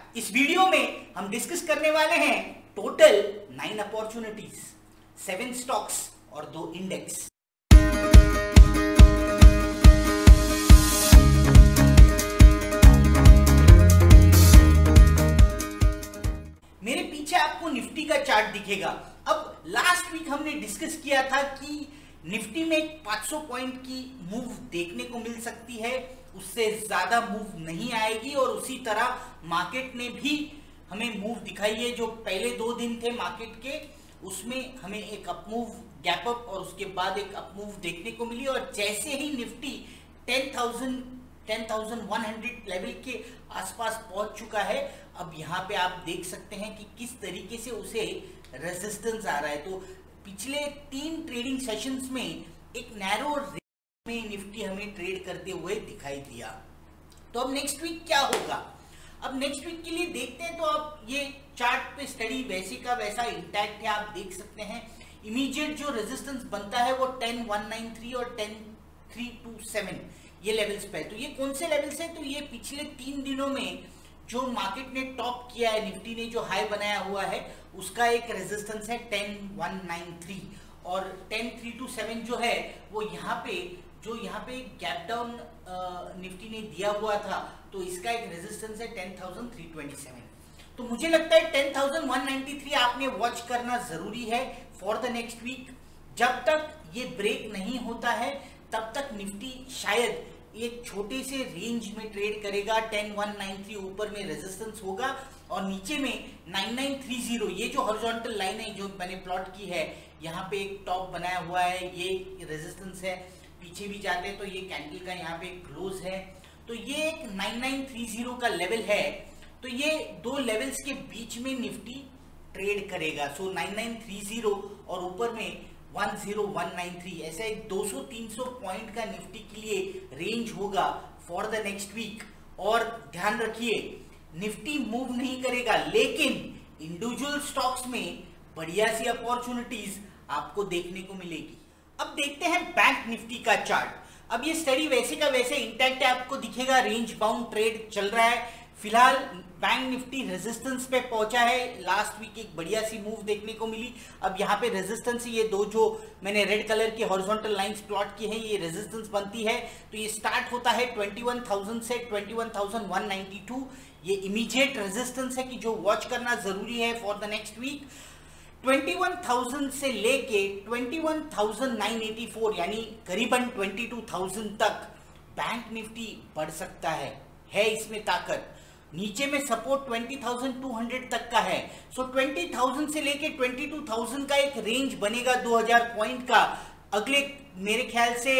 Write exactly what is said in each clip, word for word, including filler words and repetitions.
इस वीडियो में हम डिस्कस करने वाले हैं total nine opportunities, seven stocks और दो इंडेक्स। मेरे पीछे आपको निफ्टी का चार्ट दिखेगा। अब लास्ट वीक हमने डिस्कस किया था कि निफ्टी में पाँच सौ पॉइंट की मूव देखने को मिल सकती है, उससे ज्यादा मूव नहीं आएगी और उसी तरह मार्केट ने भी हमें मूव दिखाई है। जो पहले दो दिन थे मार्केट के, उसमें हमें एक अप मूव, गैप अप और उसके बाद एक अप मूव देखने को मिली। और जैसे ही Nifty ten thousand ten thousand one hundred level के आसपास पहुंच चुका है, अब यहाँ पे आप देख सकते हैं कि किस तरीके से उसे रेजिस्टेंस आ रहा है। तो पिछले तीन ट्रेडिंग सेशंस में एक नैरो रेंज में निफ्टी हमें ट्रेड करते हुए दिखाई दिया। तो अब नेक्स्ट वीक क्या होगा, अब नेक्स्ट वीक के लिए देखते हैं। तो अब ये चार्ट पे स्टडी वैसे का वैसा इंटैक्ट है, आप देख सकते हैं। इमीडिएट जो रेजिस्टेंस बनता है वो टेन वन नाइन थ्री और टेन थ्री टू सेवन ये लेवल्स पे है। तो ये कौन से लेवल्स है, तो ये पिछले तीन दिनों में जो मार्केट ने टॉप किया है, निफ्टी ने जो हाई बनाया हुआ है, उसका एक रेजिस्टेंस है टेन वन नाइन थ्री और टेन थ्री टू सेवन जो है वो यहाँ पे जो यहाँ पे गैप डाउन निफ्टी ने दिया हुआ था, तो इसका एक रेजिस्टेंस है ten thousand three twenty seven. तो मुझे लगता है ten thousand one ninety three आपने वॉच करना जरूरी है फॉर द नेक्स्ट वीक। जब तक ये ब्रेक नहीं होता है तब तक निफ्टी शायद एक छोटे से रेंज में ट्रेड करेगा। टेन वन नाइन थ्री ऊपर में रेजिस्टेंस होगा और नीचे में नाइन नाइन थ्री जीरो, ये जो हॉरिजॉन्टल लाइन है जो मैंने प्लॉट की है, यहाँ पे एक टॉप बनाया हुआ है, ये रेजिस्टेंस है। पीछे भी जाते हैं तो ये कैंडल का यहाँ पे क्लोज है, तो ये एक नाइन नाइन थ्री जीरो का लेवल है। तो ये दो लेवल्स के बीच में निफ्टी ट्रेड करेगा। So nine nine three zero और ऊपर में one zero one nine three, ऐसा एक दो सौ तीन सौ पॉइंट का निफ्टी के लिए रेंज होगा फॉर द नेक्स्ट वीक। और ध्यान रखिए, निफ्टी मूव नहीं करेगा, लेकिन इंडिविजुअल स्टॉक्स में बढ़िया सी अपॉर्चुनिटीज आपको देखने को मिलेगी। अब देखते हैं बैंक निफ्टी का चार्ट। अब ये स्टडी वैसे का वैसे इंटैक्ट है, आपको दिखेगा रेंज बाउंड ट्रेड चल रहा है। फिलहाल बैंक निफ्टी रेजिस्टेंस पे पहुंचा है। लास्ट वीक एक बढ़िया सी मूव देखने को मिली। अब यहाँ पे रेजिस्टेंस, ये दो जो मैंने रेड कलर की हॉरिजॉन्टल लाइंस प्लॉट की है, ये रेजिस्टेंस बनती है। तो ये स्टार्ट होता है ट्वेंटी वन थाउजेंड से twenty one thousand one ninety two. ये इमीडिएट रेजिस्टेंस है कि जो वॉच करना जरूरी है for the next week. Twenty one thousand से लेके twenty one thousand nine eighty four यानी करीबन ट्वेंटी टू थाउजेंड तक बैंक निफ्टी बढ़ सकता है, है इसमें ताकत। नीचे में support twenty thousand two hundred तक का है। सो ट्वेंटी थाउजेंड से लेके ट्वेंटी टू थाउजेंड का एक रेंज बनेगा दो हज़ार पॉइंट का। अगले मेरे ख्याल से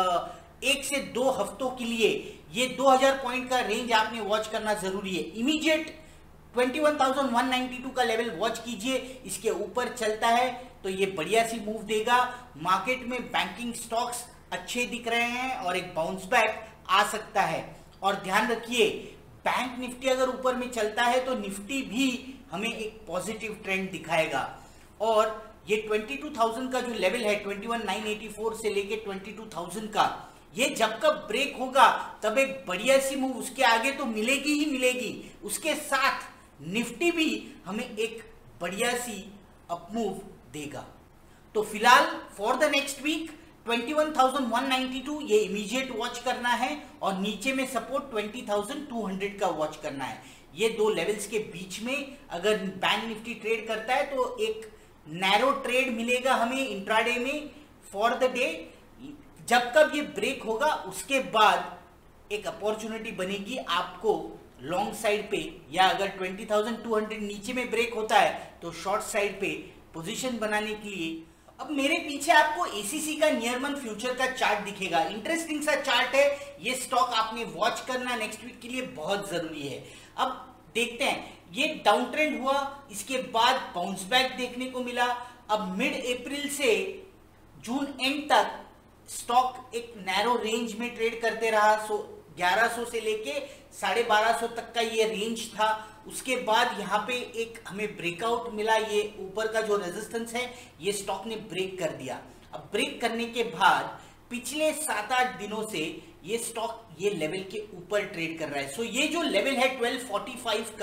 एक से दो हफ्तों के लिए ये दो हज़ार पॉइंट का रेंज आपने वॉच करना जरूरी है। Immediate twenty one thousand one ninety two का लेवल वॉच कीजिए, इसके ऊपर चलता है तो ये बढ़िया सी मूव देगा। मार्केट में बैंकिंग स्टॉक्स अच्छे दिख रहे हैं और एक बाउंस बैक आ सकता है। और ध्यान रखिए, बैंक निफ्टी अगर ऊपर में चलता है तो निफ्टी भी हमें एक पॉजिटिव ट्रेंड दिखाएगा। और ये ट्वेंटी टू थाउजेंड का जो लेवल है twenty one nine eighty four से लेके ट्वेंटी टू थाउजेंड का, ये जब कब ब्रेक होगा तब एक बढ़िया सी मूव उसके आगे तो मिलेगी ही मिलेगी। उसके साथ निफ्टी भी हमें एक बढ़िया सी अपमूव देगा। तो फिलहाल for the next week twenty one thousand one ninety two ये इमीडिएट वॉच करना है और नीचे में support twenty thousand two hundred का वॉच करना है। ये दो लेवल्स के बीच में अगर बैंक निफ्टी ट्रेड करता है तो एक नैरो ट्रेड मिलेगा हमें इंट्राडे में फॉर द डे। जब कब ये ब्रेक होगा उसके बाद एक अपॉर्चुनिटी बनेगी आपको लॉन्ग साइड पे, या अगर ट्वेंटी थाउजेंड टू हंड्रेड नीचे में ब्रेक होता है तो शॉर्ट साइड पे पोजीशन बनाने के लिए। अब मेरे पीछे आपको एसीसी का नियर मंथ फ्यूचर का चार्ट दिखेगा। इंटरेस्टिंग सा चार्ट है, ये स्टॉक आपने वॉच करना नेक्स्ट वीक के लिए बहुत जरूरी है। अब देखते हैं, ये डाउन ट्रेंड हुआ, इसके बाद बाउंस बैक देखने को मिला। अब मिड अप्रैल से जून एंड तक स्टॉक एक नैरो रेंज में ट्रेड करते रहा। सो ग्यारह सौ से लेके साढ़े बारह सौ तक का ये रेंज था। उसके बाद यहाँ पे एक हमें ब्रेकआउट मिला, ये ऊपर का जो रेजिस्टेंस है ये स्टॉक ने ब्रेक कर दिया। अब ब्रेक करने के बाद पिछले सात आठ दिनों से ये स्टॉक ये लेवल के ऊपर ट्रेड कर रहा है। सो ये जो लेवल है ट्वेल्व फोर्टी फाइव का,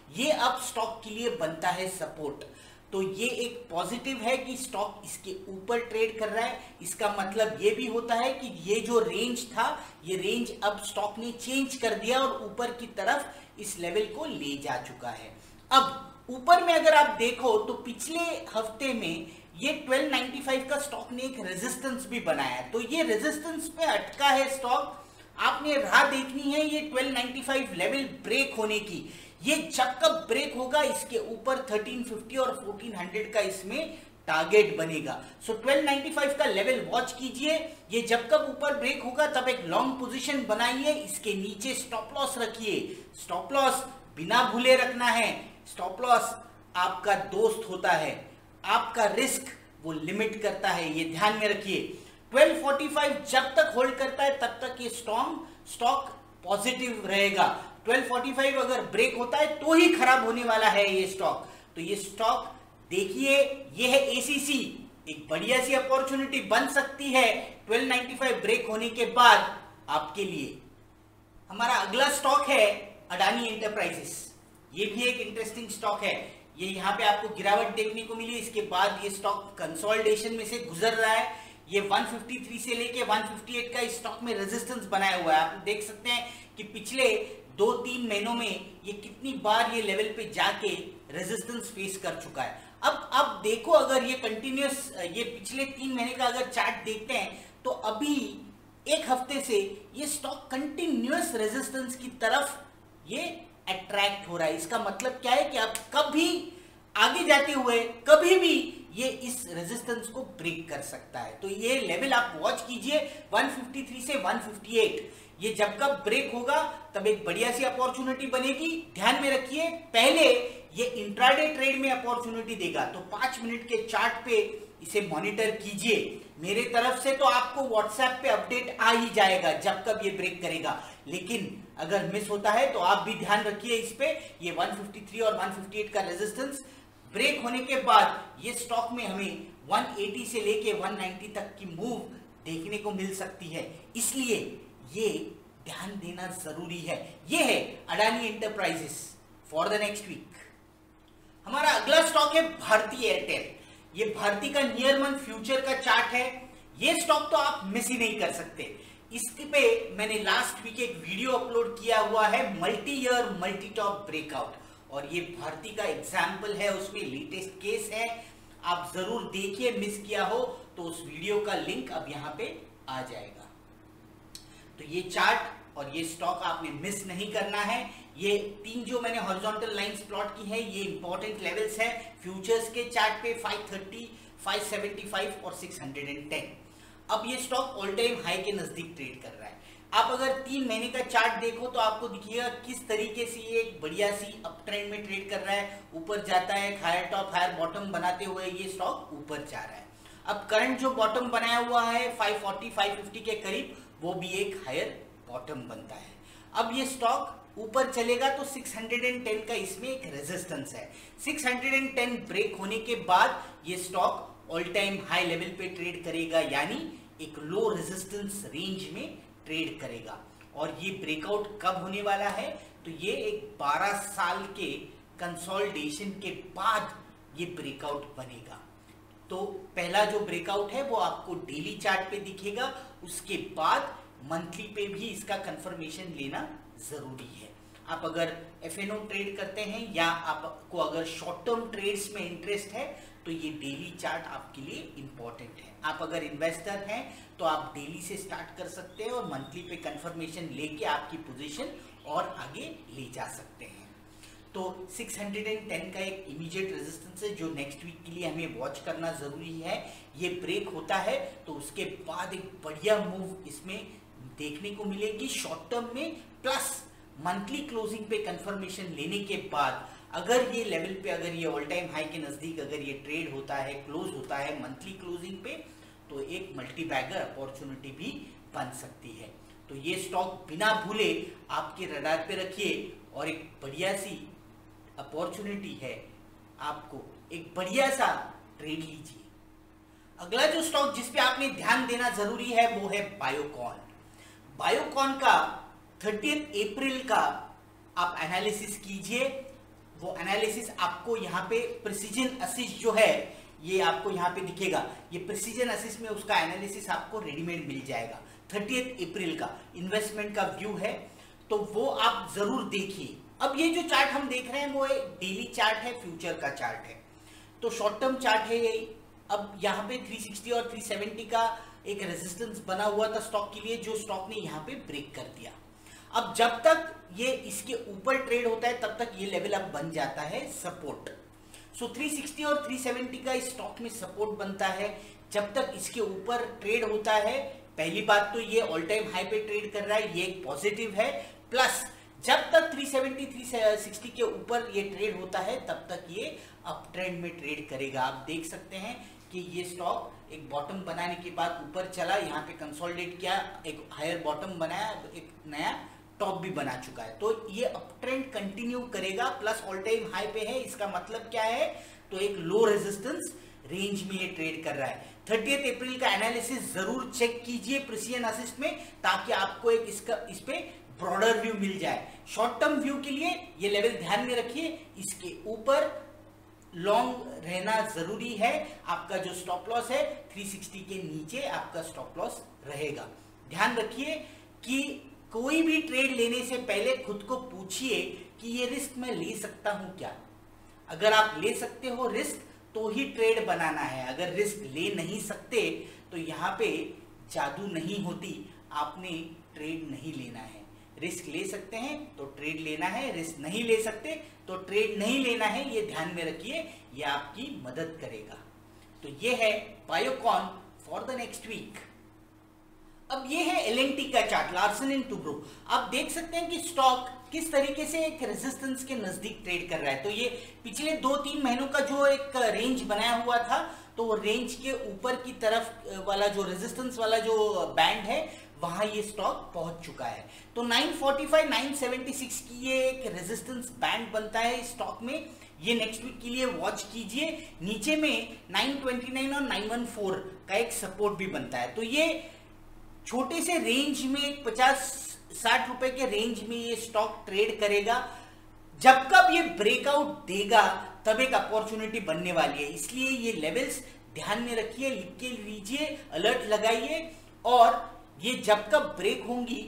ये अब स्टॉक के लिए बनता है सपोर्ट। तो ये एक पॉजिटिव है कि स्टॉक इसके ऊपर ट्रेड कर रहा है। इसका मतलब ये भी होता है कि ये जो रेंज था, ये रेंज अब स्टॉक ने चेंज कर दिया और ऊपर की तरफ इस लेवल को ले जा चुका है। अब ऊपर में अगर आप देखो तो पिछले हफ्ते में ये ट्वेल्व नाइंटी फाइव का स्टॉक ने एक रेजिस्टेंस भी बनाया, तो ये रेजिस्टेंस पे अटका है स्टॉक। आपने राह देखनी है ये twelve ninety five level break होने की। ये जब कब ब्रेक होगा, इसके ऊपर थर्टीन फिफ्टी और फोर्टीन हंड्रेड का इसमें टारगेट बनेगा। सो ट्वेल्व नाइंटी फाइव का लेवल वॉच कीजिए। ये जब कब ऊपर ब्रेक होगा तब एक लॉन्ग पोजीशन बनाइए, इसके नीचे स्टॉप लॉस रखिए। स्टॉप लॉस बिना भूले रखना है। स्टॉप लॉस आपका दोस्त होता है, आपका रिस्क वो लिमिट करता है, ये ध्यान में रखिए। ट्वेल्व फोर्टी फाइव जब तक होल्ड करता है तब तक ये स्ट्रॉन्ग स्टॉक पॉजिटिव रहेगा। ट्वेल्व फोर्टी फाइव अगर ब्रेक होता है तो ही खराब होने वाला है ये स्टॉक। तो ये स्टॉक देखिए, ये है एसीसी, एक बढ़िया सी अपॉर्चुनिटी बन सकती है ट्वेल्व नाइंटी फाइव ब्रेक होने के बाद आपके लिए। हमारा अगला स्टॉक है अडानी एंटरप्राइजेस। ये भी एक इंटरेस्टिंग स्टॉक है। ये यहाँ पे आपको गिरावट देखने को मिली, इसके बाद ये स्टॉक कंसोलिडेशन में से गुजर रहा है। ये वन फिफ्टी थ्री से लेके वन फिफ्टी एट का इस स्टॉक में रेजिस्टेंस बनाया हुआ है। आप देख सकते हैं कि पिछले दो तीन महीनों में ये कितनी बार ये लेवल पे जाके रेजिस्टेंस फेस कर चुका है। अब अब देखो, अगर ये कंटिन्यूस, ये पिछले तीन महीने का अगर चार्ट देखते हैं तो अभी एक हफ्ते से ये स्टॉक कंटिन्यूस रेजिस्टेंस की तरफ ये अट्रैक्ट हो रहा है। इसका मतलब क्या है कि आप कभी आगे जाते हुए कभी भी ये इस रेजिस्टेंस को ब्रेक कर सकता है। तो ये लेवल आप वॉच कीजिए वन फिफ्टी थ्री से वन फिफ्टी एट। ये जब कब ब्रेक होगा तब एक बढ़िया सी अपॉर्चुनिटी बनेगी। ध्यान में रखिए, पहले ये इंट्राडे ट्रेड में अपॉर्चुनिटी देगा, तो पांच मिनट के चार्ट पे इसे मॉनिटर कीजिए। मेरे तरफ से तो आपको व्हाट्सएप पे अपडेट आ ही जाएगा जब कब ये ब्रेक करेगा, लेकिन अगर मिस होता है तो आप भी ध्यान रखिए इस पे। ये वन फिफ्टी थ्री और वन फिफ्टी एट का रेजिस्टेंस ब्रेक होने के बाद ये स्टॉक में हमें वन एटी से लेके वन नाइंटी तक की मूव देखने को मिल सकती है, इसलिए ये ध्यान देना जरूरी है। ये है Adani enterprises for the next week. हमारा अगला स्टॉक है भारती एयरटेल। ये भारती का नियर मंथ फ्यूचर का चार्ट है। ये स्टॉक तो आप मिस ही नहीं कर सकते। इसके पे मैंने लास्ट वीक एक वीडियो अपलोड किया हुआ है, multi year multi top breakout, और ये भारती का एग्जाम्पल है, उसमें लेटेस्ट केस है। आप जरूर देखिए, मिस किया हो तो उस वीडियो का लिंक अब यहाँ पे आ जाएगा। तो ये चार्ट और ये स्टॉक आपने मिस नहीं करना है। ये तीन जो मैंने हॉरिजॉन्टल लाइंस प्लॉट की है, ये इंपॉर्टेंट लेवल्स है फ्यूचर्स के चार्ट पे, five thirty, five seventy five और सिक्स हंड्रेड टेन। अब ये स्टॉक ऑल टाइम हाई के नजदीक ट्रेड कर रहा है। आप अगर तीन महीने का चार्ट देखो तो आपको दिखेगा किस तरीके से ये एक बढ़िया सी अप ट्रेंड में ट्रेड कर रहा है, ऊपर जाता है, हायर टॉप हायर बॉटम बनाते हुए ये स्टॉक ऊपर जा रहा है। अब करंट जो बॉटम बनाया हुआ है फाइव फोर्टी, फाइव फिफ्टी के करीब, वो भी एक हायर बॉटम बनता है। अब ये स्टॉक ऊपर चलेगा तो सिक्स हंड्रेड टेन का इसमें एक रेजिस्टेंस है। सिक्स हंड्रेड टेन ब्रेक होने के बाद ये stock all time high level पे ट्रेड करेगा, यानी एक लो रेजिस्टेंस रेंज में ट्रेड करेगा। और ये ब्रेकआउट कब होने वाला है, तो ये एक बारह साल के कंसोलिडेशन के बाद ये ब्रेकआउट बनेगा। तो पहला जो ब्रेकआउट है वो आपको डेली चार्ट पे दिखेगा, उसके बाद मंथली पे भी इसका कंफर्मेशन लेना जरूरी है। आप अगर एफ एन ओ ट्रेड करते हैं या आपको अगर शॉर्ट टर्म ट्रेड्स में इंटरेस्ट है तो ये डेली चार्ट आपके लिए इंपॉर्टेंट है। आप अगर इन्वेस्टर हैं तो आप डेली से स्टार्ट कर सकते हैं और मंथली पे कंफर्मेशन लेके आपकी पोजीशन और आगे ले जा सकते हैं। तो सिक्स हंड्रेड टेन का एक इमीडिएट रेजिस्टेंस है जो नेक्स्ट वीक के लिए हमें वॉच करना जरूरी है। ये ब्रेक होता है तो उसके बाद एक बढ़िया मूव इसमें देखने को मिलेगी शॉर्ट टर्म में, प्लस मंथली क्लोजिंग पे कंफर्मेशन लेने के बाद अगर ये लेवल पे, अगर ये ऑल टाइम हाई के नजदीक अगर ये ट्रेड होता है, क्लोज होता है मंथली क्लोजिंग पे, तो एक मल्टी बैगर अपॉर्चुनिटी भी बन सकती है। तो ये स्टॉक बिना भूले आपके रडार पे रखिए और एक बढ़िया सी अपॉर्चुनिटी है, आपको एक बढ़िया सा ट्रेड लीजिए। अगला जो स्टॉक जिस पे आपने ध्यान देना जरूरी है वो है बायोकॉन। बायोकॉन का थर्टियथ अप्रैल का आप एनालिसिस कीजिए। वो एनालिसिस आपको यहाँ पे प्रिसीजन असिस्ट जो है ये आपको यहाँ पे दिखेगा। ये प्रिसीजन असिस्ट में उसका एनालिसिस आपको रेडीमेड मिल जाएगा। थर्टियथ अप्रैल का इन्वेस्टमेंट का व्यू है, तो वो आप जरूर देखिए। अब ये जो चार्ट हम देख रहे हैं वो एक डेली चार्ट है, फ्यूचर का चार्ट है, तो शॉर्ट टर्म चार्ट है ये। अब यहाँ पे थ्री सिक्सटी और थ्री सेवेंटी का एक रेजिस्टेंस बना हुआ था स्टॉक के लिए, जो स्टॉक ने यहाँ पे ब्रेक कर दिया। अब जब तक ये इसके ऊपर ट्रेड होता है तब तक ये लेवल अब बन जाता है सपोर्ट। सो थ्री सिक्सटी और थ्री सेवेंटी का इस स्टॉक में सपोर्ट बनता है। जब तक इसके ऊपर ट्रेड होता है, पहली बात तो ये ऑल टाइम हाई पे ट्रेड कर रहा है, ये एक पॉजिटिव है। प्लस जब तक थ्री सेवेंटी थ्री सिक्सटी के ऊपर ये ट्रेड होता है तब तक ये अप ट्रेंड में ट्रेड करेगा। आप देख सकते हैं कि ये स्टॉक एक बॉटम बनाने के बाद ऊपर चला, यहाँ पे कंसोलिडेट किया, एक हायर बॉटम बनाया, एक नया टॉप भी बना चुका है, तो ये अप ट्रेंड कंटिन्यू करेगा। प्लस ऑल टाइम हाई पे है, इसका मतलब क्या है, तो एक लो रेजिस्टेंस रेंज में ये ट्रेड कर रहा है। थर्टियथ अप्रैल का एनालिसिस जरूर चेक कीजिए प्रिसीजन असिस्ट में, ताकि आपको एक इसका इस पे ब्रॉडर व्यू मिल जाए। शॉर्ट टर्म व्यू के लिए ये लेवल ध्यान में रखिए, इसके ऊपर लॉन्ग रहना जरूरी है। आपका जो स्टॉप लॉस है थ्री सिक्सटी के नीचे आपका स्टॉप लॉस रहेगा। ध्यान रखिए कि कोई भी ट्रेड लेने से पहले खुद को पूछिए कि ये रिस्क मैं ले सकता हूं क्या। अगर आप ले सकते हो रिस्क तो ही ट्रेड बनाना है, अगर रिस्क ले नहीं सकते तो यहाँ पे जादू नहीं होती, आपने ट्रेड नहीं लेना है। रिस्क ले सकते हैं तो ट्रेड लेना है, रिस्क नहीं ले सकते तो ट्रेड नहीं लेना है, ये ध्यान में रखिए, ये आपकी मदद करेगा। तो ये है Biocon for the next week. अब ये है एल एंड टी का चार्ट, लार्सन एंड टुब्रो। आप देख सकते हैं कि स्टॉक किस तरीके से एक रेजिस्टेंस के नजदीक ट्रेड कर रहा है। तो ये पिछले दो तीन महीनों का जो एक रेंज बनाया हुआ था, तो रेंज के ऊपर की तरफ वाला जो रेजिस्टेंस वाला जो बैंड है वहां ये स्टॉक पहुंच चुका है। तो nine forty five nine seventy six की ये एक रेजिस्टेंस बैंड बनता है इस स्टॉक में, ये नेक्स्ट वीक के लिए वॉच कीजिए। नीचे में नाइन ट्वेंटी नाइन और नाइन वन फोर का एक सपोर्ट भी बनता है। तो ये छोटे से रेंज में पचास साठ रुपए के रेंज में ये स्टॉक ट्रेड करेगा। जब कब ये ब्रेकआउट देगा तब एक अपॉर्चुनिटी बनने वाली है, इसलिए ये लेवल्स ध्यान में रखिए, लिख के लीजिए, अलर्ट लगाइए, और ये जब कब ब्रेक होंगी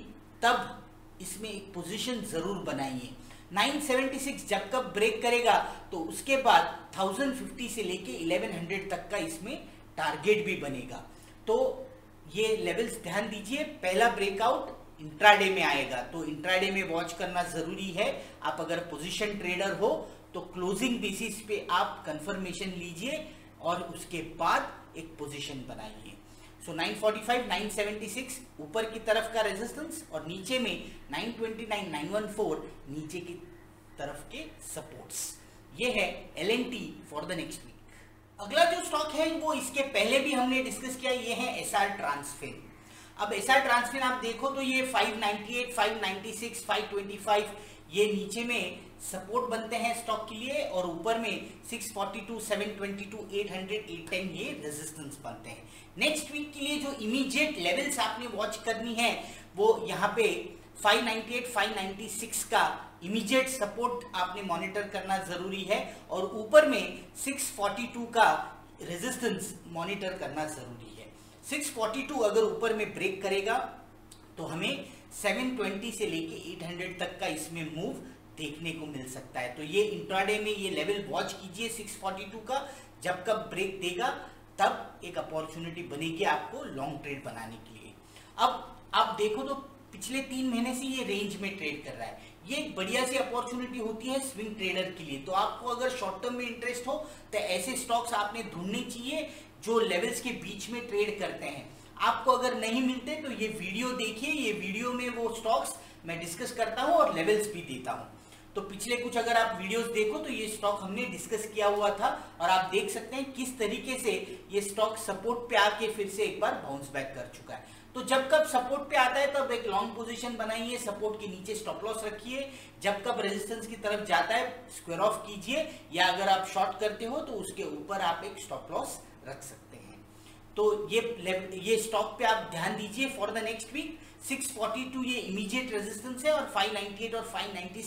तब इसमें एक पोजीशन जरूर बनाइए। नाइन सेवेंटी सिक्स जब कब ब्रेक करेगा तो उसके बाद थाउजेंड फिफ्टी से लेके इलेवन हंड्रेड तक का इसमें टारगेट भी बनेगा। तो ये लेवल्स ध्यान दीजिए। पहला ब्रेकआउट इंट्राडे में आएगा, तो इंट्राडे में वॉच करना जरूरी है। आप अगर पोजीशन ट्रेडर हो तो क्लोजिंग बेसिस पे आप कंफर्मेशन लीजिए और उसके बाद एक पोजीशन बनाइए। So nine forty five nine seventy six ऊपर की तरफ का रेजिस्टेंस और नीचे में nine twenty nine nine one four नीचे की तरफ के सपोर्ट्स। ये है L and T for the next week. अगला जो स्टॉक है वो इसके पहले भी हमने डिस्कस किया, ये है एसआर ट्रांसफिन। अब एसआर ट्रांसफिन आप देखो तो ये five ninety eight, five ninety six, five twenty five ये नीचे में सपोर्ट बनते हैं स्टॉक के लिए, और ऊपर में six forty two, seven twenty two, eight hundred, eight ten ये रेजिस्टेंस बनते हैं। नेक्स्ट वीक के लिए जो इमीडिएट लेवल्स आपने वॉच करनी है वो यहाँ पे five ninety eight, five ninety six का इमीडिएट सपोर्ट आपने मॉनिटर करना जरूरी है, और ऊपर में सिक्स फोर्टी टू का रेजिस्टेंस मॉनिटर करना जरूरी है। सिक्स फोर्टी टू अगर ऊपर में ब्रेक करेगा तो हमें सेवन ट्वेंटी से लेके एट हंड्रेड तक का इसमें मूव देखने को मिल सकता है। तो ये इंट्राडे में ये लेवल वॉच कीजिए सिक्स फोर्टी टू का, जब कब ब्रेक देगा तब एक अपॉर्चुनिटी बनेगी आपको लॉन्ग ट्रेड बनाने के लिए। अब आप देखो तो पिछले तीन महीने से ये रेंज में ट्रेड कर रहा है, ये एक बढ़िया सी अपॉर्चुनिटी होती है स्विंग ट्रेडर के लिए। तो आपको अगर शॉर्ट टर्म में इंटरेस्ट हो तो ऐसे स्टॉक्स आपने ढूंढने चाहिए जो लेवल्स के बीच में ट्रेड करते हैं। आपको अगर नहीं मिलते तो ये वीडियो देखिए, ये वीडियो में वो स्टॉक्स मैं डिस्कस करता हूं और लेवल्स भी देता हूं। तो पिछले कुछ अगर आप वीडियोस देखो तो ये स्टॉक हमने डिस्कस किया हुआ था, और आप देख सकते हैं किस तरीके से ये स्टॉक सपोर्ट पे आके फिर से एक बार बाउंस बैक कर चुका है। तो जब कब सपोर्ट पे आता है तब एक लॉन्ग पोजीशन बनाइए, सपोर्ट के नीचे स्टॉप लॉस रखिए, जब कब रेजिस्टेंस की तरफ जाता है स्क्वायर ऑफ कीजिए, या अगर आप शॉर्ट करते हो तो उसके ऊपर आप एक स्टॉप लॉस रख सकते हैं। तो ये ये स्टॉक पे आप ध्यान दीजिए for the next week. Six forty two ये इमीडिएट रेजिस्टेंस है और फाइव नाइंटी एट और फाइव नाइंटी सिक्स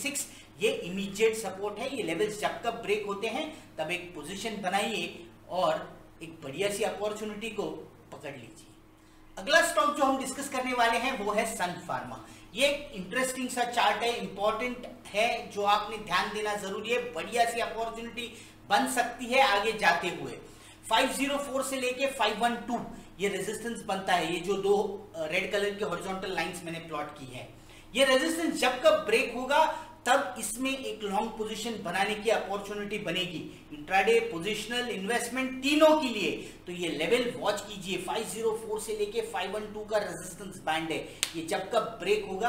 ये इमीडिएट सपोर्ट है। ये लेवल्स जब कब ब्रेक होते हैं तब एक पोजीशन बनाइए और एक बढ़िया सी अपॉर्चुनिटी को पकड़ लीजिए। अगला स्टॉक जो हम डिस्कस करने वाले हैं वो है सन फार्मा। ये एक इंटरेस्टिंग सा चार्ट है, इंपॉर्टेंट है, जो आपने ध्यान देना जरूरी है। बढ़िया सी अपॉर्चुनिटी बन सकती है आगे जाते हुए। पाँच सौ चार से लेके पाँच सौ बारह ये रेजिस्टेंस बनता है। ये जो दो रेड कलर के हॉरिजॉन्टल लाइंस मैंने प्लॉट की है, ये रेजिस्टेंस जब कब ब्रेक होगा तब इसमें एक लॉन्ग पोजीशन बनाने की अपॉर्चुनिटी बनेगी, इंट्राडे, पोजिशनल, इन्वेस्टमेंट तीनों के लिए। तो ये लेवल वॉच कीजिए, पाँच सौ चार से लेके पाँच सौ बारह का रेजिस्टेंस बैंड है। ये जब कब ब्रेक होगा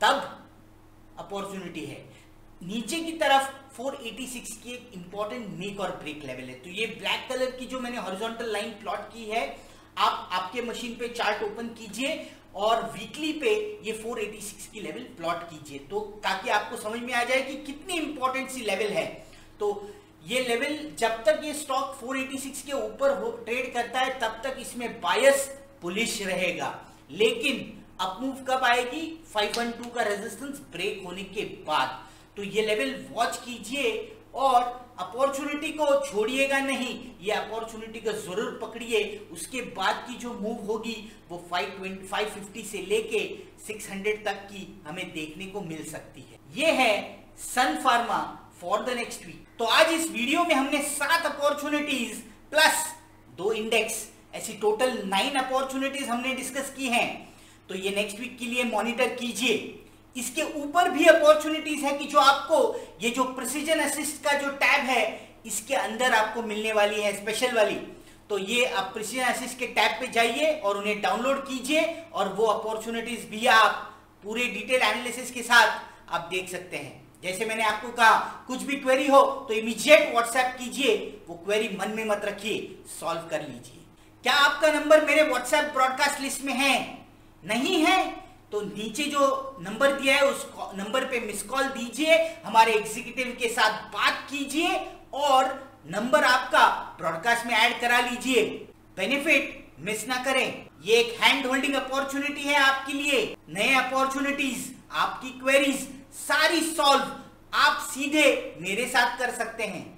तब अपॉर्चुनिटी है। नीचे की तरफ चार सौ छियासी की एक इंपॉर्टेंट मेक और ब्रेक लेवल है। तो ये ब्लैक कलर की जो मैंने हॉरिजॉन्टल लाइन प्लॉट की है, आप आपके मशीन पे चार्ट ओपन कीजिए और वीकली पे ये चार सौ छियासी की लेवल प्लॉट कीजिए, तो ताकि आपको समझ में आ जाए कि कितनी इंपॉर्टेंट सी लेवल है। तो ये लेवल जब तक ये स्टॉक चार सौ छियासी के ऊपर ट्रेड करता है तब तक इसमें बायस बुलिश रहेगा, लेकिन अपमूव कब आएगी? पाँच सौ बारह का रेजिस्टेंस ब्रेक होने के बाद। तो ये लेवल वॉच कीजिए और अपॉर्चुनिटी को छोड़िएगा नहीं, ये अपॉर्चुनिटी को जरूर पकड़िए। उसके बाद की जो मूव होगी वो पाँच सौ पचास से लेके छह सौ तक की हमें देखने को मिल सकती है। ये है Sun Pharma for the next week. तो आज इस वीडियो में हमने सात अपॉर्चुनिटीज प्लस दो इंडेक्स, ऐसी टोटल नाइन अपॉर्चुनिटीज हमने डिस्कस की हैं। तो ये नेक्स्ट वीक के लिए मॉनिटर कीजिए। इसके ऊपर भी अपॉर्चुनिटीज है कि जो आपको ये जो प्रिसीजन असिस्ट का जो टैब है इसके अंदर आपको मिलने वाली है, स्पेशल वाली। तो ये आप प्रिसीजन असिस्ट के टैब पे जाइए और उन्हें डाउनलोड कीजिए और वो अपॉर्चुनिटीज भी आप पूरे डिटेल एनालिसिस के साथ आप देख सकते हैं। जैसे मैंने आपको कहा, कुछ भी क्वेरी हो तो इमीडिएट व्हाट्सएप कीजिए, वो क्वेरी मन में मत रखिए, सॉल्व कर लीजिए। क्या आपका नंबर मेरे व्हाट्सएप ब्रॉडकास्ट लिस्ट में है? नहीं है तो नीचे जो नंबर दिया है उस नंबर पे मिस कॉल दीजिए, हमारे एग्जीक्यूटिव के साथ बात कीजिए और नंबर आपका ब्रॉडकास्ट में ऐड करा लीजिए। बेनिफिट मिस ना करें। ये एक हैंड होल्डिंग अपॉर्चुनिटी है आपके लिए। नए अपॉर्चुनिटीज, आपकी क्वेरीज सारी सॉल्व आप सीधे मेरे साथ कर सकते हैं।